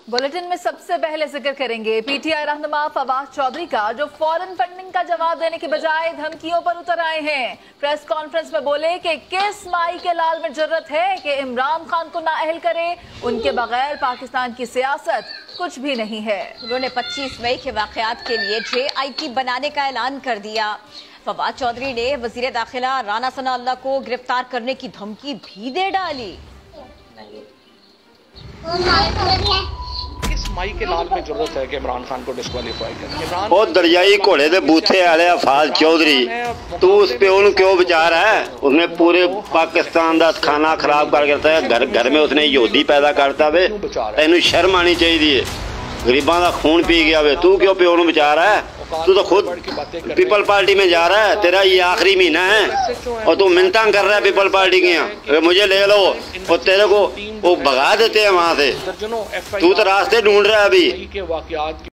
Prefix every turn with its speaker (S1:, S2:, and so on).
S1: Bulletin में सबसे पहले जिक्र करेंगे पीटीआई रहनुमा फवाद चौधरी का, जो फॉरेन फंडिंग का जवाब देने के बजाय धमकियों पर उतर आए हैं। प्रेस कॉन्फ्रेंस में बोले कि किस माई के लाल में जरूरत है कि इमरान खान को नाअहल करे, उनके बगैर पाकिस्तान की सियासत कुछ भी नहीं है।
S2: उन्होंने 25 मई के वाकयात के लिए JIT बनाने का ऐलान कर दिया। फवाद चौधरी ने वजीर दाखिला राना सनाउल्लाह को गिरफ्तार करने की धमकी भी दे डाली।
S3: किस माई के लाल में जरूरत है कि इमरान खान को डिस्क्वालीफाई करें?
S4: वो दरियाई घोड़े दे बूथे वाले फवाद चौधरी, तू उस प्यो ਨੂੰ क्यों बचा रहा है? उसने पूरे पाकिस्तान का खाना खराब कर करता है। घर घर में उसने यहूदी पैदा करता वे। तेन शर्म आनी चाहिए। गरीबां का खून पी गया वे, तू क्यों प्यो ਨੂੰ बचा रहा है? तू तो खुद पीपल पार्टी में जा रहा है। तेरा ये आखिरी महीना है और तू मिन्नतां कर रहा है पीपल पार्टी की। अगर मुझे ले लो और तेरे को वो भगा देते हैं वहां से। तू तो रास्ते ढूंढ रहा है अभी।